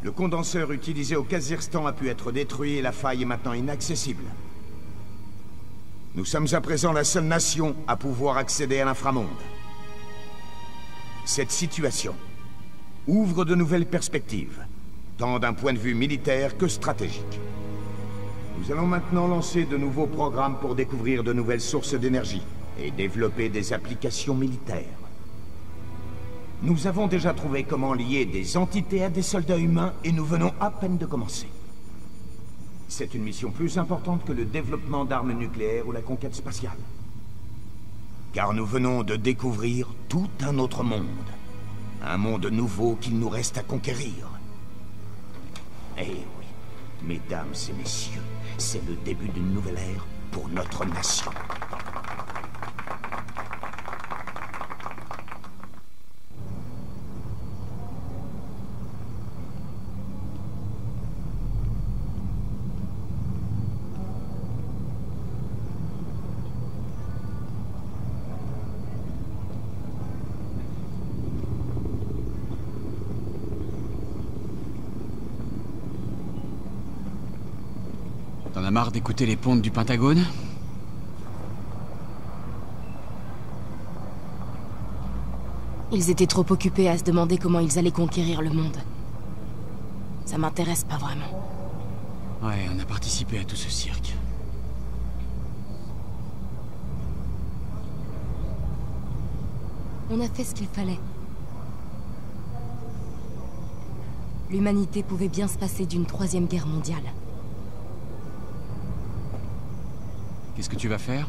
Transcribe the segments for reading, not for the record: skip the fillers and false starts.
Le condenseur utilisé au Kazakhstan a pu être détruit et la faille est maintenant inaccessible. Nous sommes à présent la seule nation à pouvoir accéder à l'inframonde. Cette situation ouvre de nouvelles perspectives, tant d'un point de vue militaire que stratégique. Nous allons maintenant lancer de nouveaux programmes pour découvrir de nouvelles sources d'énergie et développer des applications militaires. Nous avons déjà trouvé comment lier des entités à des soldats humains et nous venons à peine de commencer. C'est une mission plus importante que le développement d'armes nucléaires ou la conquête spatiale. Car nous venons de découvrir tout un autre monde. Un monde nouveau qu'il nous reste à conquérir. Eh oui, mesdames et messieurs, c'est le début d'une nouvelle ère pour notre nation. T'en as marre d'écouter les pontes du Pentagone? Ils étaient trop occupés à se demander comment ils allaient conquérir le monde. Ça m'intéresse pas vraiment. Ouais, on a participé à tout ce cirque. On a fait ce qu'il fallait. L'humanité pouvait bien se passer d'une troisième guerre mondiale. Qu'est-ce que tu vas faire?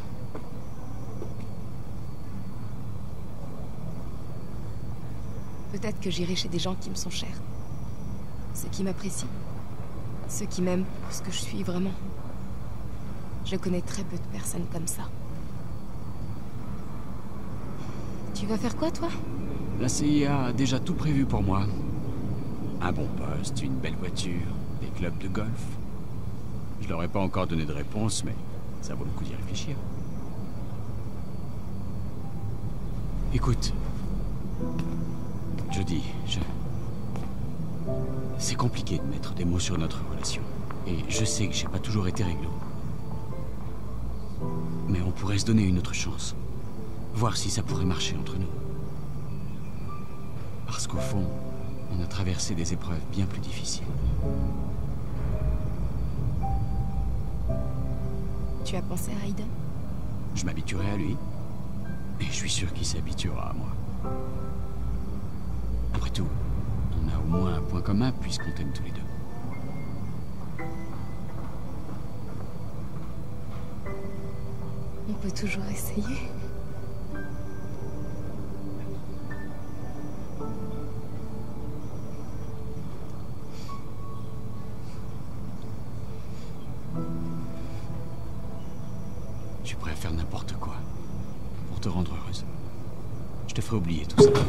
Peut-être que j'irai chez des gens qui me sont chers. Ceux qui m'apprécient. Ceux qui m'aiment pour ce que je suis vraiment. Je connais très peu de personnes comme ça. Tu vas faire quoi, toi? La CIA a déjà tout prévu pour moi. Un bon poste, une belle voiture, des clubs de golf. Je leur ai pas encore donné de réponse, mais ça vaut le coup d'y réfléchir. Écoute, Jodie, c'est compliqué de mettre des mots sur notre relation. Et je sais que j'ai pas toujours été réglo. Mais on pourrait se donner une autre chance. Voir si ça pourrait marcher entre nous. Parce qu'au fond, on a traversé des épreuves bien plus difficiles. Tu as pensé à Aiden? Je m'habituerai à lui. Et je suis sûr qu'il s'habituera à moi. Après tout, on a au moins un point commun puisqu'on t'aime tous les deux. On peut toujours essayer. Je suis prêt à faire n'importe quoi pour te rendre heureuse. Je te ferai oublier tout ça.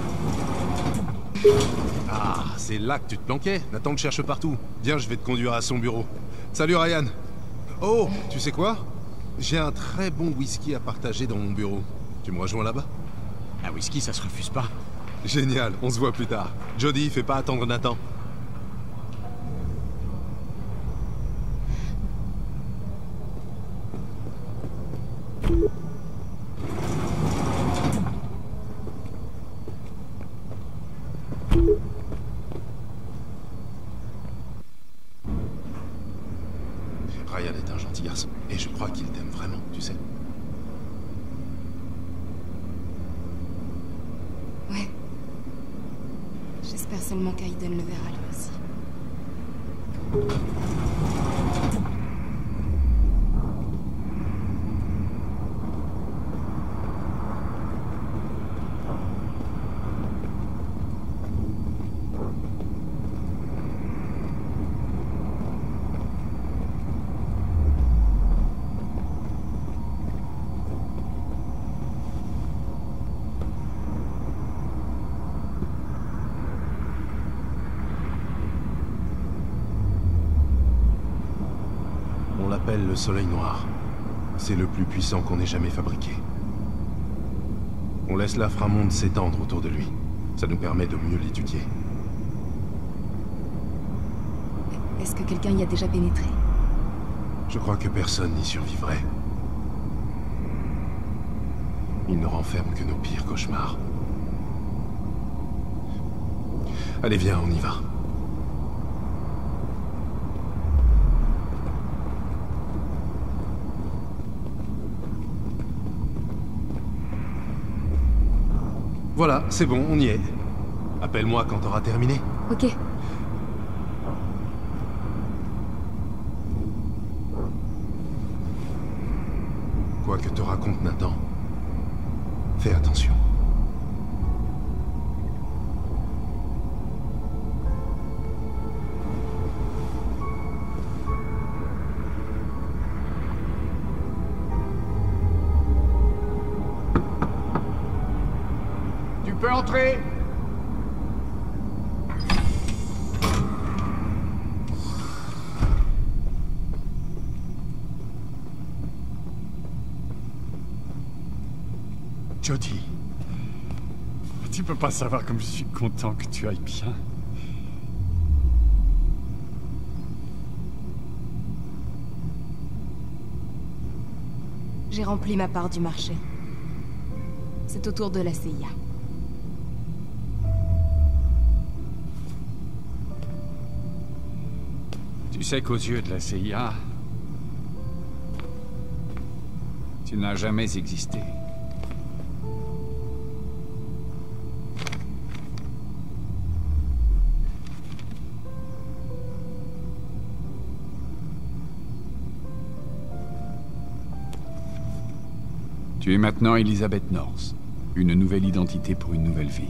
Ah, c'est là que tu te planquais. Nathan te cherche partout. Viens, je vais te conduire à son bureau. Salut Ryan. Oh, tu sais quoi? J'ai un très bon whisky à partager dans mon bureau. Tu me rejoins là-bas? Un whisky, ça se refuse pas. Génial, on se voit plus tard. Jodie, fais pas attendre Nathan. Ryan est un gentil garçon, et je crois qu'il t'aime vraiment, tu sais. Ouais. J'espère seulement qu'Aiden le verra lui aussi. On l'appelle le Soleil Noir. C'est le plus puissant qu'on ait jamais fabriqué. On laisse l'inframonde s'étendre autour de lui. Ça nous permet de mieux l'étudier. Est-ce que quelqu'un y a déjà pénétré? Je crois que personne n'y survivrait. Il ne renferme que nos pires cauchemars. Allez, viens, on y va. Voilà, c'est bon, on y est. Appelle-moi quand t'auras terminé. Ok. Quoi que te raconte Nathan, fais attention. Tu peux entrer. Jodie, tu peux pas savoir comme je suis content que tu ailles bien. J'ai rempli ma part du marché. C'est au tour de la CIA. Tu sais qu'aux yeux de la CIA, tu n'as jamais existé. Tu es maintenant Elizabeth North. Une nouvelle identité pour une nouvelle vie.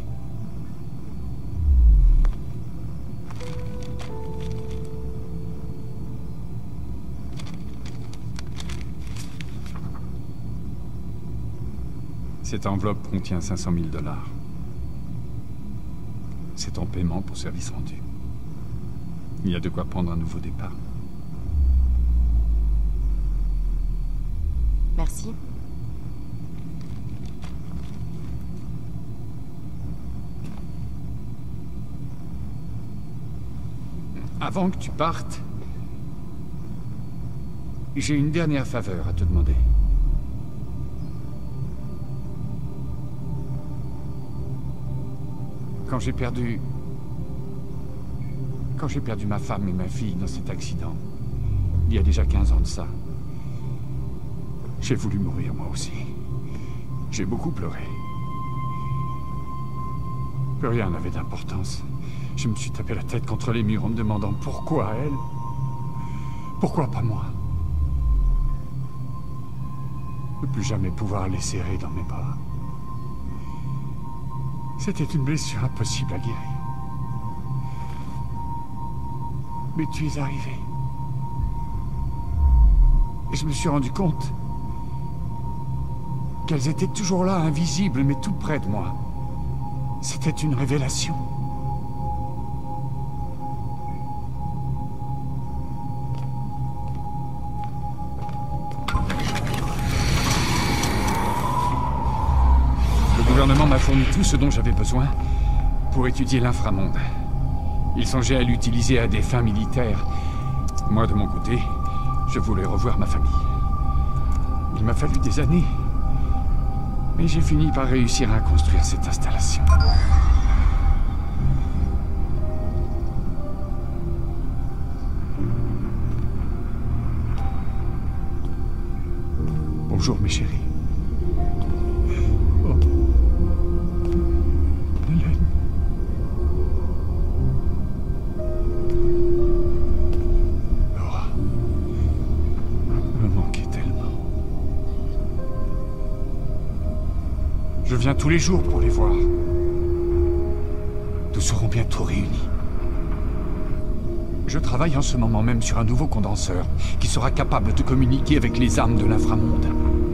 Cette enveloppe contient 500 000 $. C'est ton paiement pour service rendu. Il y a de quoi prendre un nouveau départ. Merci. Avant que tu partes, j'ai une dernière faveur à te demander. Quand j'ai perdu ma femme et ma fille dans cet accident, il y a déjà 15 ans de ça, j'ai voulu mourir moi aussi. J'ai beaucoup pleuré. Plus rien n'avait d'importance. Je me suis tapé la tête contre les murs en me demandant pourquoi elle? Pourquoi pas moi? Ne plus jamais pouvoir les serrer dans mes bras. C'était une blessure impossible à guérir. Mais tu es arrivé. Et je me suis rendu compte qu'elles étaient toujours là, invisibles, mais tout près de moi. C'était une révélation. Le gouvernement m'a fourni tout ce dont j'avais besoin pour étudier l'inframonde. Il songeait à l'utiliser à des fins militaires. Moi, de mon côté, je voulais revoir ma famille. Il m'a fallu des années. Mais j'ai fini par réussir à construire cette installation. Bonjour, mes chéris. Oh. Hélène. Laura. Me manquait tellement. Je viens tous les jours pour les voir. Nous serons bientôt réunis. Je travaille en ce moment même sur un nouveau condenseur qui sera capable de communiquer avec les âmes de l'inframonde.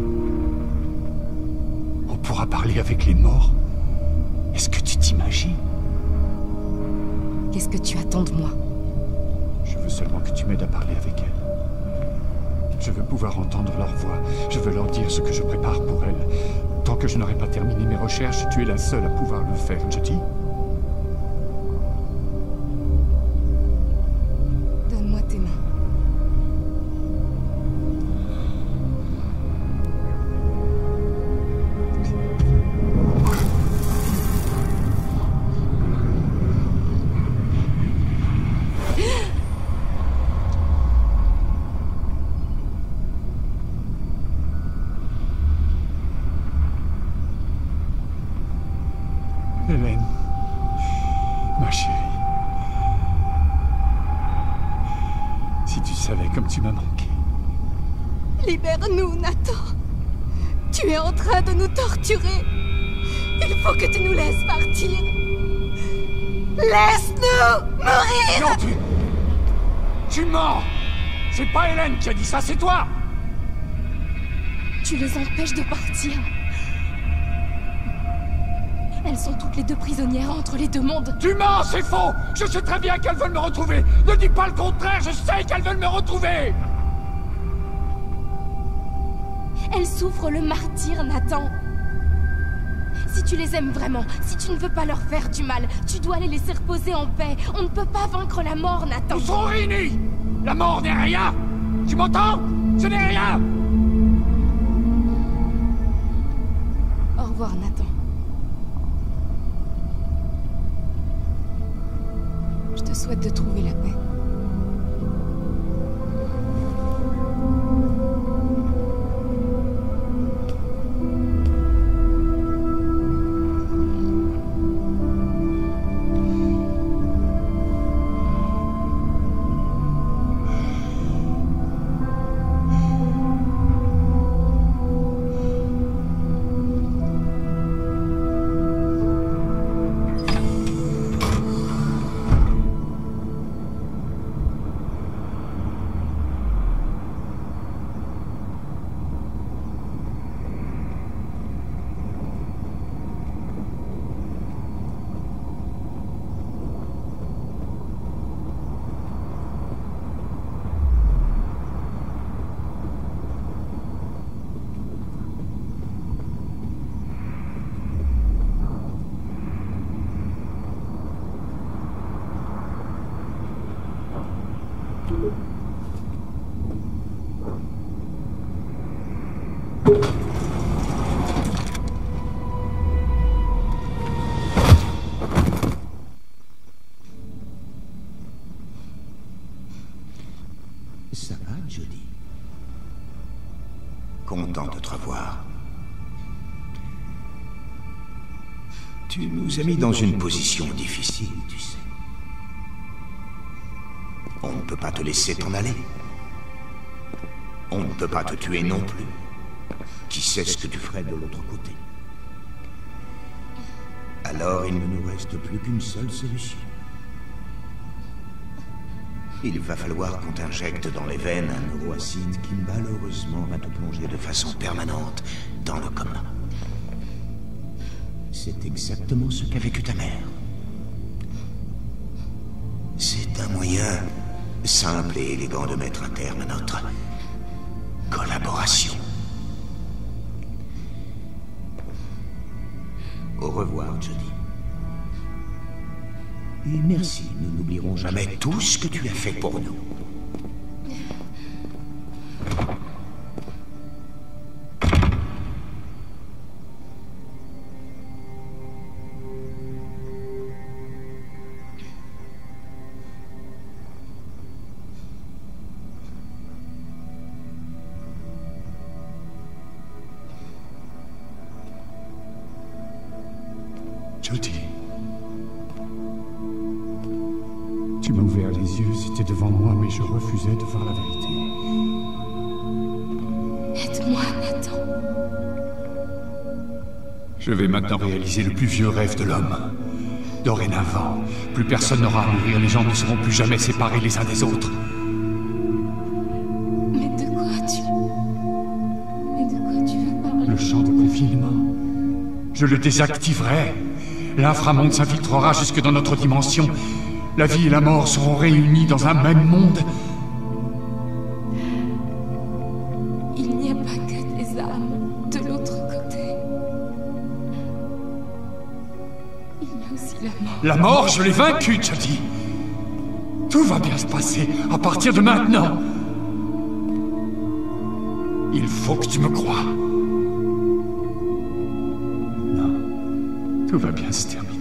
On pourra parler avec les morts. Est-ce que tu t'imagines? Qu'est-ce que tu attends de moi? Je veux seulement que tu m'aides à parler avec elles. Je veux pouvoir entendre leur voix. Je veux leur dire ce que je prépare pour elles. Tant que je n'aurai pas terminé mes recherches, tu es la seule à pouvoir le faire, Jodie. Donne-moi manqué. Libère-nous, Nathan. Tu es en train de nous torturer. Il faut que tu nous laisses partir. Laisse-nous mourir! Non, tu mens! C'est pas Hélène qui a dit ça, c'est toi! Tu les empêches de partir. Elles sont toutes les deux prisonnières entre les deux mondes. Tu mens, c'est faux! Je sais très bien qu'elles veulent me retrouver! Ne dis pas le contraire, je sais qu'elles veulent me retrouver! Elles souffrent le martyre, Nathan. Si tu les aimes vraiment, si tu ne veux pas leur faire du mal, tu dois les laisser reposer en paix. On ne peut pas vaincre la mort, Nathan. Nous serons réunis! La mort n'est rien! Tu m'entends? Ce n'est rien! Au revoir, Nathan. Je te souhaite de trouver la paix. Ça va, Jodie? Content de te revoir. Tu nous as mis dans une position difficile, tu sais. On ne peut pas te laisser t'en aller. On ne peut pas te tuer non plus. Qui sait ce que tu ferais de l'autre côté? Alors il ne nous reste plus qu'une seule solution. Il va falloir qu'on t'injecte dans les veines un neuroacide qui malheureusement va te plonger de façon permanente dans le coma. C'est exactement ce qu'a vécu ta mère. C'est un moyen simple et élégant de mettre un terme à notre collaboration. Au revoir, Jodie. Et merci, nous n'oublierons jamais tout ce que tu as fait pour nous. Jodie. Tu m'as ouvert les yeux, c'était devant moi, mais je refusais de voir la vérité. Aide-moi, Nathan. Je vais maintenant réaliser le plus vieux rêve de l'homme. Dorénavant, plus personne n'aura à mourir, les gens ne seront plus jamais séparés les uns des autres. Mais de quoi tu veux parler? Le champ de confinement. Je le désactiverai. L'inframonde s'infiltrera jusque dans notre dimension. La vie et la mort seront réunies dans un même monde. Il n'y a pas que des âmes de l'autre côté. Il y a aussi la mort. La mort, je l'ai vaincue, Jodie. Tout va bien se passer à partir de maintenant. Il faut que tu me crois. Non, tout va bien se terminer.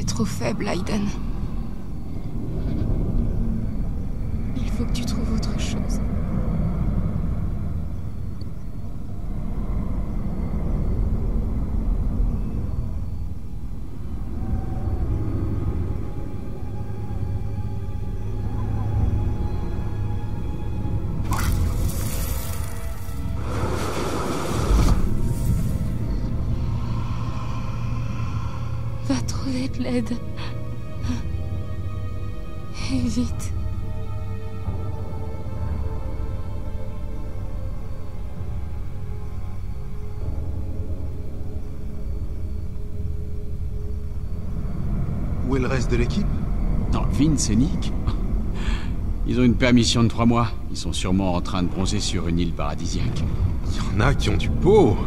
trop faible, Aiden. Il faut que tu trouves autre chose. Va trouver de l'aide. Et vite. Où est le reste de l'équipe? Non, Vince et Nick. Ils ont une permission de 3 mois. Ils sont sûrement en train de bronzer sur une île paradisiaque. Il y en a qui ont du pot.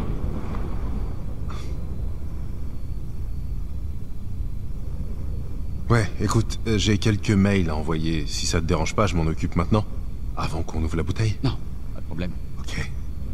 Ouais, écoute, j'ai quelques mails à envoyer. Si ça te dérange pas, je m'en occupe maintenant. Avant qu'on ouvre la bouteille. Non, pas de problème. Ok.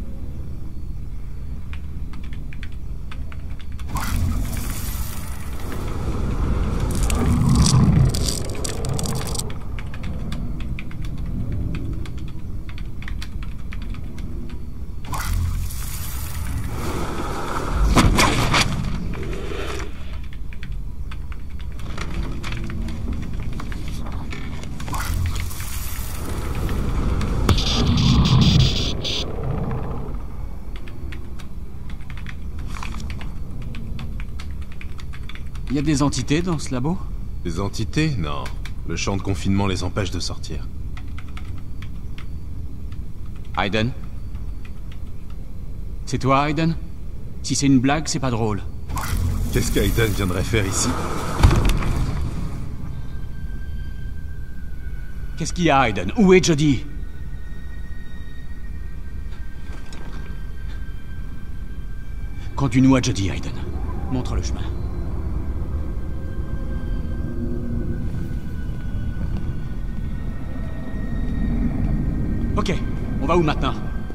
Il y a des entités dans ce labo? Des entités? Non. Le champ de confinement les empêche de sortir. Aiden? C'est toi, Aiden? Si c'est une blague, c'est pas drôle. Qu'est-ce qu'Aiden viendrait faire ici? Qu'est-ce qu'il y a, Aiden? Où est Jodie? Conduis-nous à Jodie, Aiden. Montre le chemin. Ok, on va où maintenant?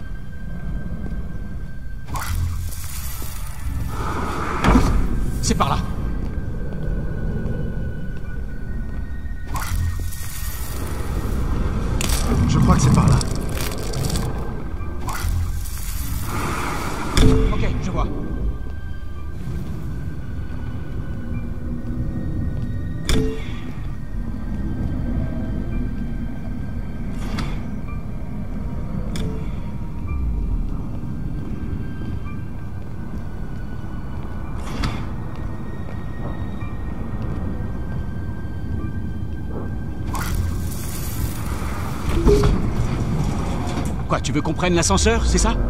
C'est par là. Je crois que c'est par là. Ok, je vois. Quoi, tu veux qu'on prenne l'ascenseur, c'est ça?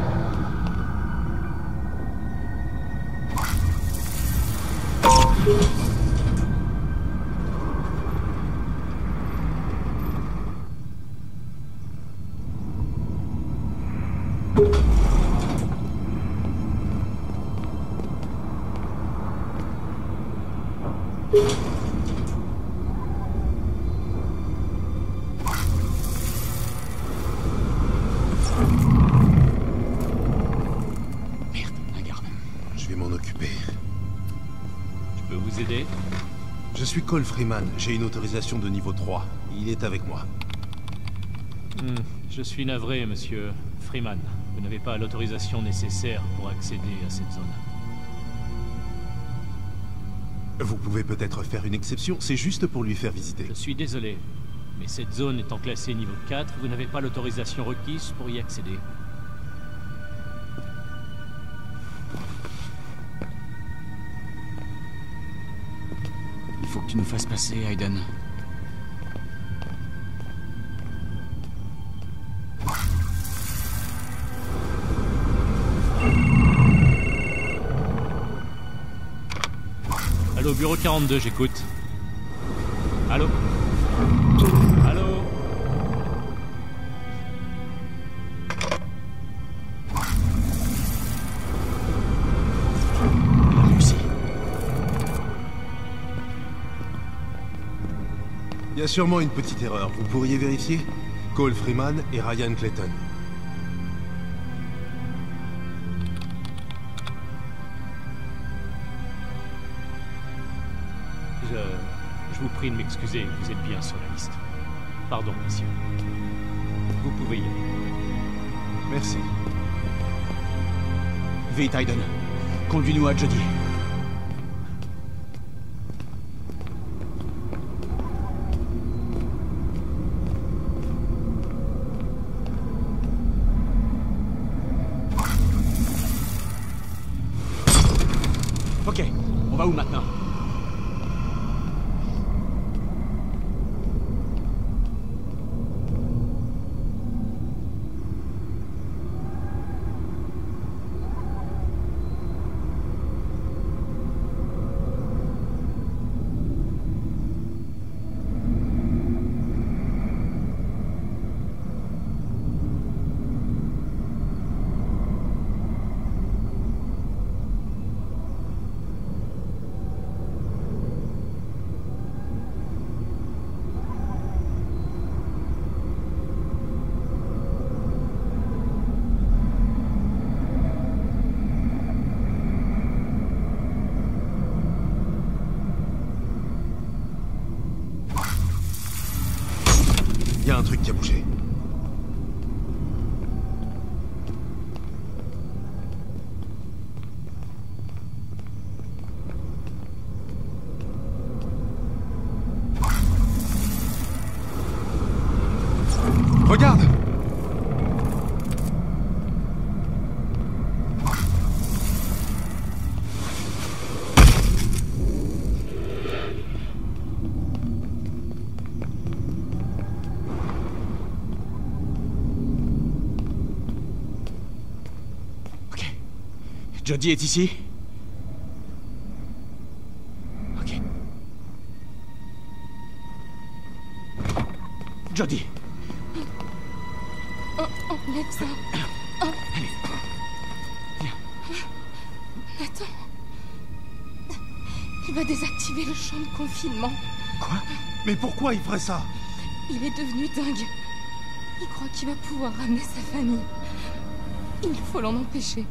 Merde, un garde. Je vais m'en occuper. Je peux vous aider? Je suis Cole Freeman. J'ai une autorisation de niveau 3. Il est avec moi. Je suis navré, monsieur Freeman. Vous n'avez pas l'autorisation nécessaire pour accéder à cette zone. Vous pouvez peut-être faire une exception, c'est juste pour lui faire visiter. Je suis désolé, mais cette zone étant classée niveau 4, vous n'avez pas l'autorisation requise pour y accéder. Il faut que tu nous fasses passer, Aiden. Allô, bureau 42, j'écoute. Allô? Allô? On a réussi. Il y a sûrement une petite erreur. Vous pourriez vérifier? Cole Freeman et Ryan Clayton. Je vous prie de m'excuser, vous êtes bien sur la liste. Pardon, messieurs. Vous pouvez y aller. Merci. Vite, Aiden. Conduis-nous à Jodie. Ok, on va où maintenant? Il y a un truc qui a bougé. Regarde! Jodie est ici? Ok. Jodie! Enlève ça. Allez. Viens. Nathan. Il va désactiver le champ de confinement. Quoi? Mais pourquoi il ferait ça? Il est devenu dingue. Il croit qu'il va pouvoir ramener sa famille. Il faut l'en empêcher.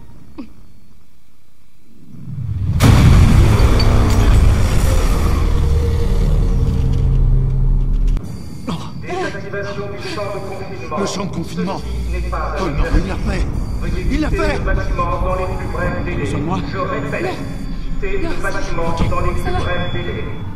Le champ de confinement. Oh non, il l'a fait. Il l'a fait. Besoin de moi? Je répète, quittez le bâtiment dans les plus brefs délais.